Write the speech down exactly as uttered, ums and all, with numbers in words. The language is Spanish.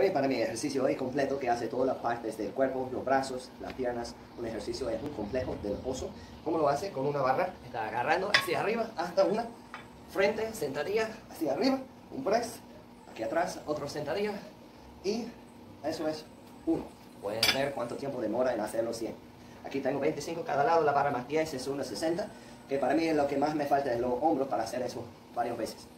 Hoy para mi ejercicio hoy completo que hace todas las partes del cuerpo, los brazos, las piernas, un ejercicio es muy complejo del oso. ¿Cómo lo hace? Con una barra, está agarrando hacia arriba hasta una, frente, sentadilla, hacia arriba, un press, aquí atrás, otro sentadilla y eso es uno. Pueden ver cuánto tiempo demora en hacerlo cien. Aquí tengo veinticinco cada lado, la barra más diez es una sesenta, que para mí es lo que más me falta es los hombros para hacer eso varias veces.